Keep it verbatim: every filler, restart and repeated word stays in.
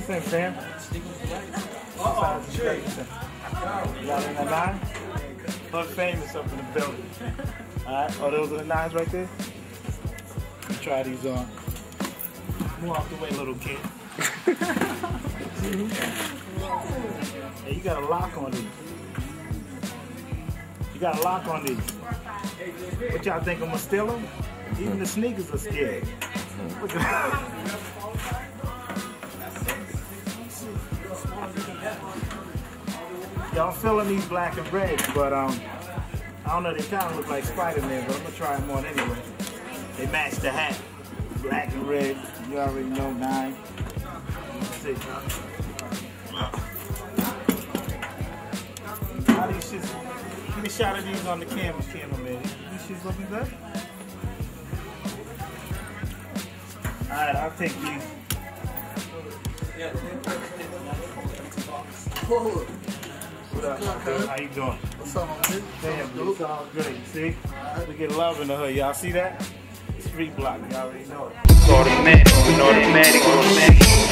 cent, fam. Oh, shit. Y'all in the nine? Hood famous up in the building. Alright, oh, those are the nines right there? Let me try these on. Move off the way, little kid. Hey, you got a lock on these. You got a lock on these. What y'all think, I'm gonna steal them? Even the sneakers are scared. Y'all feeling these black and red, but um, I don't know, they kind of look like Spider-Man, but I'm gonna try them on anyway. They match the hat, black and red. You already know, nine. Let's see. How these shits? Give me a shot of these on the camera, cameraman. These shits looking good. All right, I'll take these. What up, how you doing? What's up, man? Damn, it's all good. You see? We get love in the hood. Y'all see that? Street block. You already know it. Automatic, automatic, automatic.